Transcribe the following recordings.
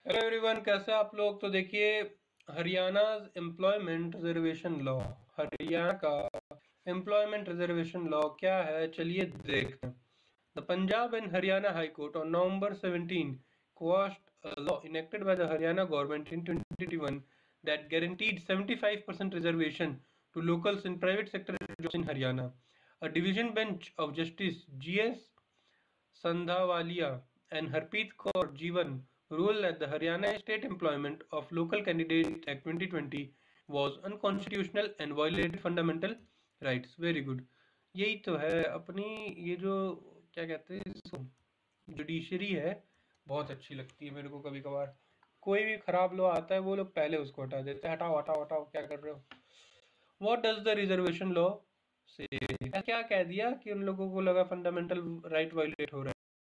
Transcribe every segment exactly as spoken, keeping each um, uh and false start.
Hello everyone, कैसे आप लोग। तो देखिए, Haryana employment reservation law, Haryana का एम्प्लॉयमेंट रिजर्वेशन लॉ क्या है, चलिए देखते हैं। The Punjab and Haryana high court on November seventeenth quashed a law enacted by the Haryana government in twenty twenty-one that guaranteed seventy-five percent reservation to locals in private sector jobs in Haryana. A division bench of Justice G S Sandhawalia and Harpreet Kaur Jeevan ruled that the Haryana State Employment of Local Candidate Act twenty twenty was unconstitutional and violated fundamental rights. Very good. यही तो है अपनी, ये जो क्या कहते हैं इसको, जुडिशरी है, बहुत अच्छी लगती है मेरे को। कभी कभार कोई भी खराब लॉ आता है वो लोग पहले उसको हटा देते हैं। हटाओ हटाओ हटाओ, क्या कर रहे हो। What does the reservation law से, क्या कह दिया कि उन लोगों को लगा फंडामेंटल राइट वायलेट हो रहा है।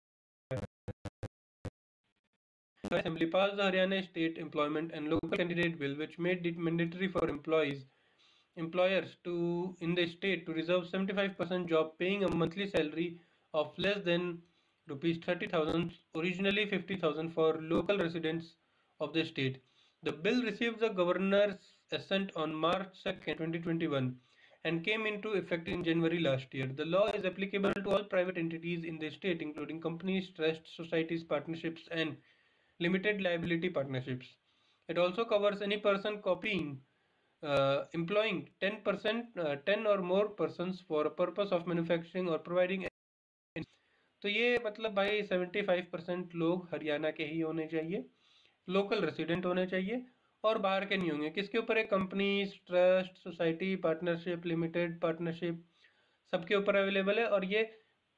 Assembly passed the Haryana State Employment and Local Candidate Bill, which made it mandatory for employees employers to in the state to reserve seventy-five percent job paying a monthly salary of less than rupees thirty thousand, originally fifty thousand for local residents of the state. The bill received the governor's assent on March second, twenty twenty-one and came into effect in January last year. The law is applicable to all private entities in the state, including companies, trusts, societies, partnerships, and limited liability partnerships. It also covers any person copying, uh, employing ten percent, uh, ten or more persons for a purpose of manufacturing or providing. तो ये मतलब भाई seventy five percent लोग हरियाणा के ही होने चाहिए, local resident होने चाहिए और बाहर के नहीं होंगे। किसके ऊपर है? Company, trust, society, partnership, limited partnership, सबके ऊपर अवेलेबल है। और ये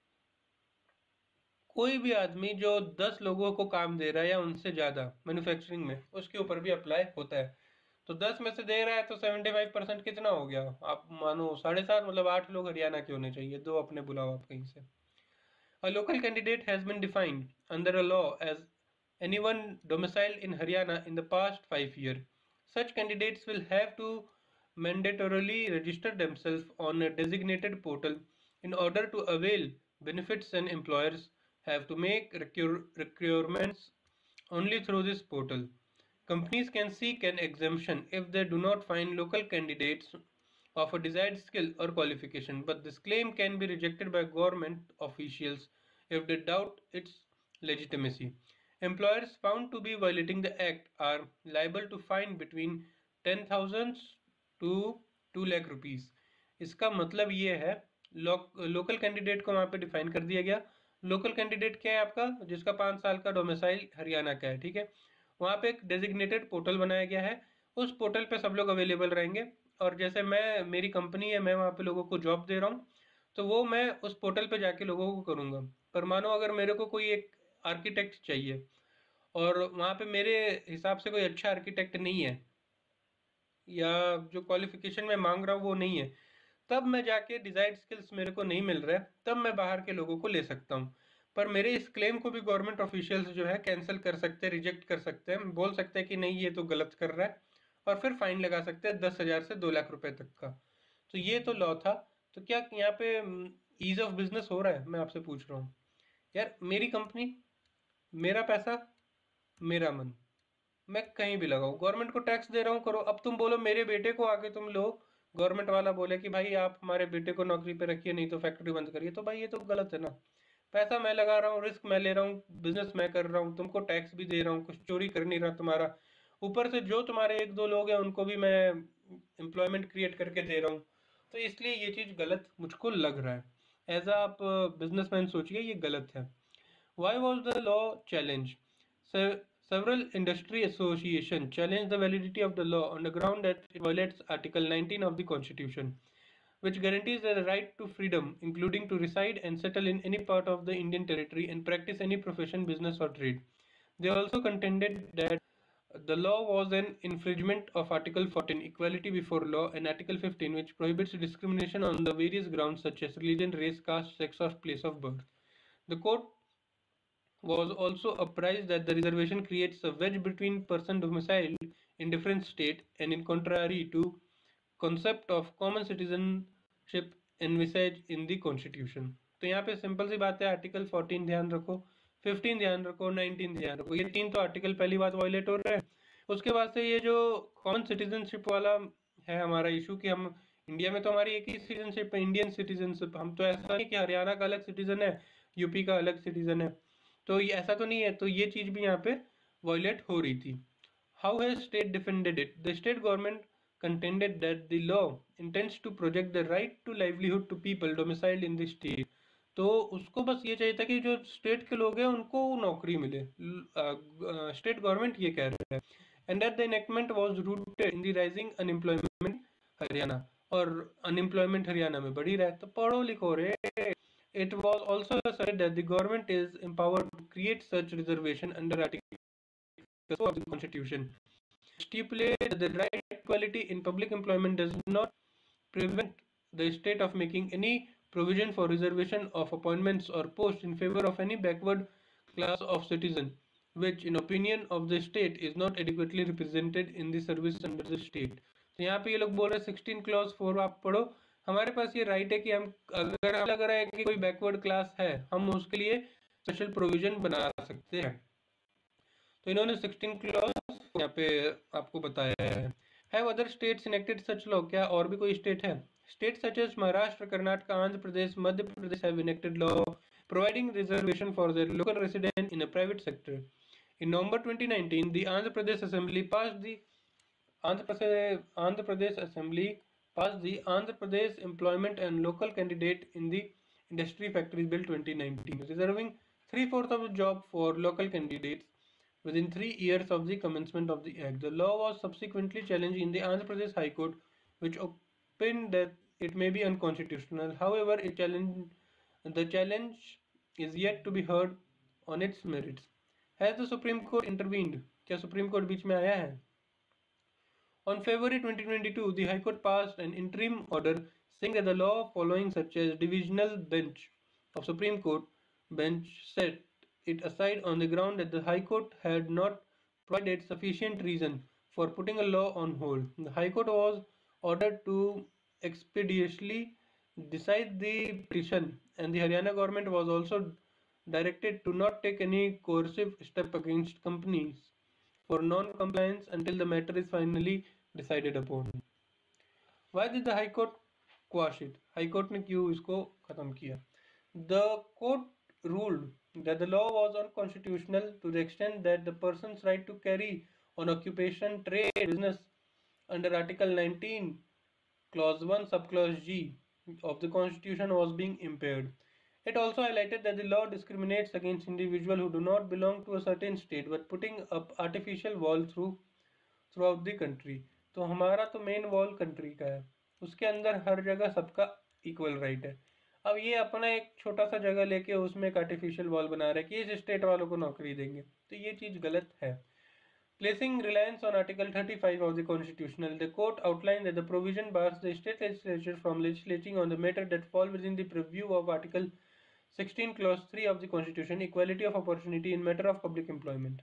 कोई भी आदमी जो दस लोगों को काम दे रहा है या उनसे ज़्यादा मैन्युफैक्चरिंग में, उसके ऊपर भी अप्लाई होता है। तो दस में से दे रहा है तो सेवेंटी फाइव परसेंट कितना हो गया? आप मानो साढ़े सात, मतलब आठ लोग हरियाणा के होने चाहिए, दो अपने बुलाओ आप कहीं से। A local candidate has been defined under a law as anyone domiciled in Haryana in the past five years. Such candidates will have to mandatorily register themselves on a designated portal in order to avail benefits, and employers have to make requirements only through this portal. Companies can seek an exemption if they do not find local candidates of a desired skill or qualification, but this claim can be rejected by government officials if they doubt its legitimacy. Employers found to be violating the act are liable to fine between ten thousand to two lakh rupees. इसका मतलब ये है, local candidate को वहाँ पे define कर दिया गया। लोकल कैंडिडेट क्या है आपका? जिसका पाँच साल का डोमिसाइल हरियाणा का है, ठीक है। वहाँ पे एक डेजिग्नेटेड पोर्टल बनाया गया है, उस पोर्टल पे सब लोग अवेलेबल रहेंगे। और जैसे मैं, मेरी कंपनी है, मैं वहाँ पे लोगों को जॉब दे रहा हूँ, तो वो मैं उस पोर्टल पे जाके लोगों को करूँगा। पर मानो अगर मेरे को कोई एक आर्किटेक्ट चाहिए और वहाँ पे मेरे हिसाब से कोई अच्छा आर्किटेक्ट नहीं है, या जो क्वालिफिकेशन मैं मांग रहा हूँ वो नहीं है, तब मैं जाके डिजायर्ड स्किल्स मेरे को नहीं मिल रहा है, तब मैं बाहर के लोगों को ले सकता हूँ। पर मेरे इस क्लेम को भी गवर्नमेंट ऑफिशियल्स जो है कैंसिल कर सकते हैं, रिजेक्ट कर सकते हैं, बोल सकते हैं कि नहीं ये तो गलत कर रहा है, और फिर फाइन लगा सकते हैं दस हजार से दो लाख रुपए तक का। तो ये तो लॉ था। तो क्या यहाँ पे ईज ऑफ बिजनेस हो रहा है? मैं आपसे पूछ रहा हूँ यार। मेरी कंपनी, मेरा पैसा, मेरा मन, मैं कहीं भी लगाऊं, गवर्नमेंट को टैक्स दे रहा हूँ, करो। अब तुम बोलो मेरे बेटे को आके तुम लो, गवर्नमेंट वाला बोले कि भाई आप हमारे बेटे को नौकरी पे रखिए, नहीं तो फैक्ट्री बंद करिए, तो भाई ये तो गलत है ना। पैसा मैं लगा रहा हूँ, रिस्क मैं ले रहा हूँ, बिजनेस मैं कर रहा हूँ, तुमको टैक्स भी दे रहा हूँ, कुछ चोरी कर नहीं रहा तुम्हारा। ऊपर से जो तुम्हारे एक दो लोग हैं उनको भी मैं एम्प्लॉयमेंट क्रिएट करके दे रहा हूँ। तो इसलिए ये चीज़ गलत मुझको लग रहा है। एज आप बिजनेसमैन सोचिए, ये गलत है। Why was the law challenged? Se- Several industry associations challenged the validity of the law on the ground that it violates Article nineteen of the Constitution, which guarantees the right to freedom, including to reside and settle in any part of the Indian territory and practice any profession, business, or trade. They also contended that the law was an infringement of Article fourteen, Equality before law, and Article fifteen, which prohibits discrimination on the various grounds such as religion, race, caste, sex, or place of birth. The court was also apprised that the reservation creates a wedge between persons domiciled in different states and in contrary to concept of common citizenship envisaged in the constitution. तो यहाँ पे simple सी बात है, article fourteen ध्यान रखो, fifteen ध्यान रखो, nineteen ध्यान रखो, ये तीन तो आर्टिकल पहली बात वायलेट हो रहा है। उसके बाद से ये जो कॉमन सिटीजनशिप वाला है हमारा इशू कि हम इंडिया में तो हमारी एक ही सिटीजनशिप है, इंडियन सिटीजनशिप। हम तो ऐसा नहीं कि हरियाणा का अलग सिटीजन है, यूपी का अलग सिटीजन है, तो ये ऐसा तो नहीं है। तो ये चीज़ भी यहाँ पे वायलेट हो रही थी। How has state defended it? The state government contended that the law intends to project the right to livelihood to people domiciled in the state. तो उसको बस ये चाहिए था कि जो स्टेट के लोग हैं उनको नौकरी मिले, स्टेट गवर्नमेंट ये कह रहे हैं। And that the enactment was rooted in the rising unemployment Haryana, और अनएम्प्लॉयमेंट हरियाणा में बढ़ी रहा है, तो पढ़ो लिखो रे। It was also said that the government is empowered to create such reservation under Article four of the Constitution. Stipulate that the right to equality in public employment does not prevent the state of making any provision for reservation of appointments or posts in favor of any backward class of citizen, which in opinion of the state is not adequately represented in the service under the state. तो यहाँ पे ये लोग बोल रहे हैं sixteen clause four आप पढ़ो, हमारे पास ये राइट है कि हम अगर हमें लग रहा है कि कोई बैकवर्ड क्लास है, हम उसके लिए स्पेशल प्रोविजन बना सकते हैं। तो इन्होंने सिक्सटीन क्लॉज यहाँ पे आपको बताया है। Have other states enacted such law? क्या और भी कोई स्टेट है? State such as Maharashtra, Karnataka, Andhra Pradesh, Madhya Pradesh have enacted law providing reservation for their local resident in a private sector. In November twenty nineteen, the Andhra Pradesh Assembly passed the Andhra Pradesh, Andhra Pradesh Assembly passed the Andhra Pradesh Employment and Local Candidate in the Industry Factories Bill twenty nineteen, reserving three-fourths of the job for local candidates within three years of the commencement of the act. The law was subsequently challenged in the Andhra Pradesh High Court, which opined that it may be unconstitutional. However, a challenge, the challenge is yet to be heard on its merits. Has the Supreme Court intervened? क्या supreme court बीच में आया है? On February twenty twenty-two, the High Court passed an interim order saying that the law following such as divisional bench of Supreme Court bench set it aside on the ground that the High Court had not provided sufficient reason for putting a law on hold. The High Court was ordered to expeditiously decide the petition, and the Haryana government was also directed to not take any coercive step against companies for non-compliance until the matter is finally decided upon. Why did the High Court quash it? High Court ने क्यों इसको खत्म किया? The court ruled that the law was unconstitutional to the extent that the person's right to carry on occupation, trade, business under Article nineteen, Clause one, Subclause G of the Constitution was being impaired. It also highlighted that the law discriminates against individuals who do not belong to a certain state but putting up artificial wall through throughout the country. तो हमारा तो main wall country का है, उसके अंदर हर जगह सबका equal right है। अब ये अपना एक छोटा सा जगह लेके उसमें एक आर्टिफिशियल वॉल बना रहा है कि इस स्टेट वालों को नौकरी देंगे, तो ये चीज़ गलत है। Placing reliance on Article thirty-five of the Constitution, the court outlined that the provision bars the state legislature from legislating on the matter that fall within the purview of Article sixteen, Clause three of the Constitution, equality of opportunity in matter of public employment.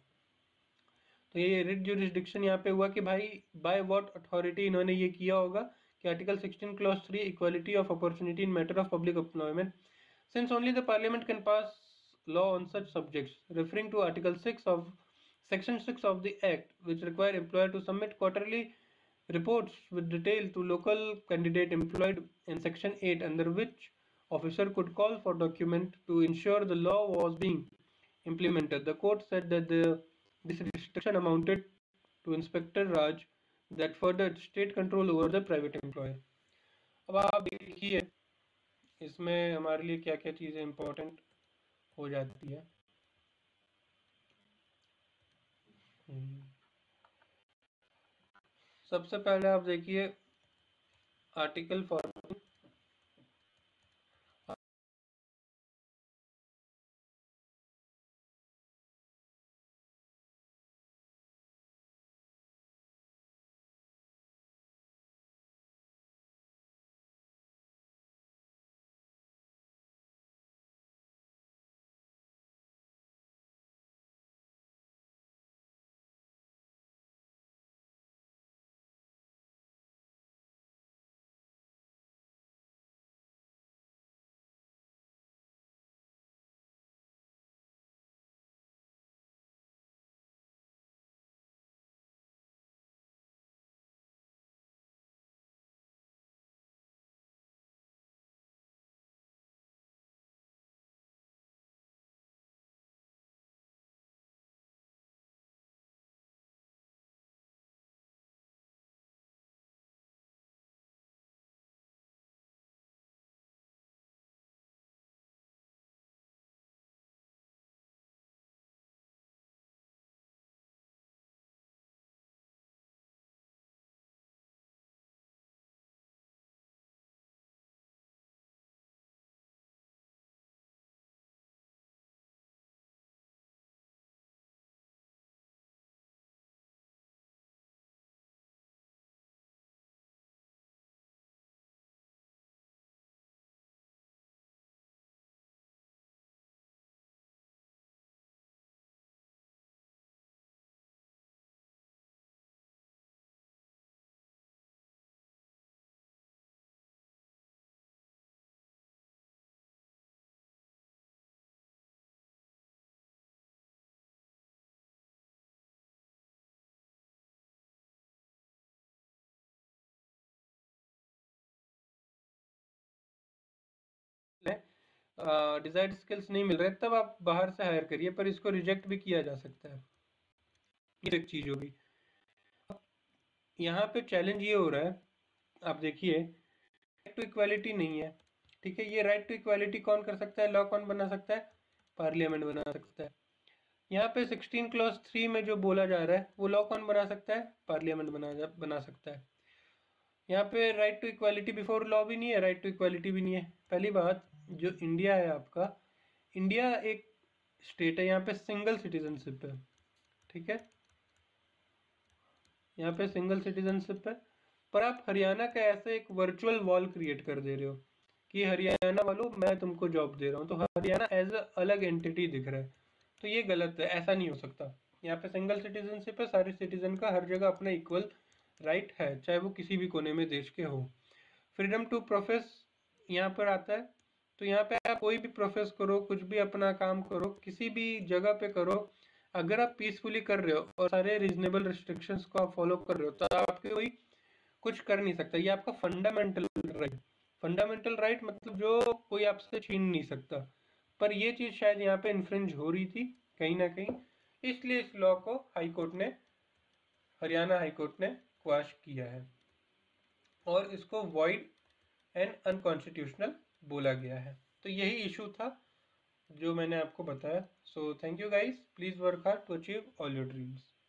तो ये writ jurisdiction यहाँ पे हुआ कि भाई by what authority इन्होंने ये किया होगा कि article sixteen clause three equality of opportunity in matter of public employment, since only the parliament can pass law on such subjects, referring to Article six of Section six of the Act, which require employer to submit quarterly reports with detail to local candidate employed in Section eight, under which officer could call for document to ensure the law was being implemented. The court said that the this restriction amounted to Inspector Raj that furthered state control over the private employer. अब आप देखिए इसमें हमारे लिए क्या क्या चीज़ें important हो जाती है। सबसे पहले आप देखिए आर्टिकल फोर्टीन, डिजायर्ड स्किल्स नहीं मिल रहे तब आप बाहर से हायर करिए, पर इसको रिजेक्ट भी किया जा सकता है। ये एक चीज होगी। यहाँ पे चैलेंज ये हो रहा है, आप देखिए राइट टू इक्वालिटी नहीं है, ठीक है। ये राइट टू इक्वालिटी कौन कर सकता है, लॉ कौन बना सकता है, पार्लियामेंट बना सकता है। यहाँ पे सिक्सटीन क्लॉज थ्री में जो बोला जा रहा है वो लॉ कौन बना सकता है, पार्लियामेंट बना बना सकता है। यहाँ पे right to equality before law भी नहीं है, राइट टू इक्वालिटी भी नहीं है। पहली बात, जो इंडिया है आपका, इंडिया एक स्टेट है, यहाँ पे सिंगल सिटीजनशिप है, ठीक है, यहाँ पे सिंगल सिटीजनशिप है। पर आप हरियाणा का ऐसे एक वर्चुअल वॉल क्रिएट कर दे रहे हो कि हरियाणा वालों मैं तुमको जॉब दे रहा हूँ, तो हरियाणा एज अ अलग एंटिटी दिख रहा है, तो ये गलत है, ऐसा नहीं हो सकता। यहाँ पे सिंगल सिटीजनशिप है, सारे सिटीजन का हर जगह अपना इक्वल राइट है, चाहे वो किसी भी कोने में देश के हो। फ्रीडम टू प्रोफेस यहाँ पर आता है, तो यहाँ पे आप कोई भी प्रोफेस करो, कुछ भी अपना काम करो, किसी भी जगह पे करो, अगर आप पीसफुली कर रहे हो और सारे रीजनेबल रिस्ट्रिक्शंस को आप फॉलो कर रहे हो, तो आपके कोई कुछ कर नहीं सकता। ये आपका फंडामेंटल राइट, फंडामेंटल राइट मतलब जो कोई आपसे छीन नहीं सकता। पर ये चीज शायद यहाँ पे इन्फ्रिंज हो रही थी कहीं ना कहीं, इसलिए इस लॉ को हाई कोर्ट ने, हरियाणा हाई कोर्ट ने क्वाश किया है और इसको वॉइड एंड अनकॉन्स्टिट्यूशनल बोला गया है। तो यही इशू था जो मैंने आपको बताया। So thank you guys, please work hard to achieve all your dreams.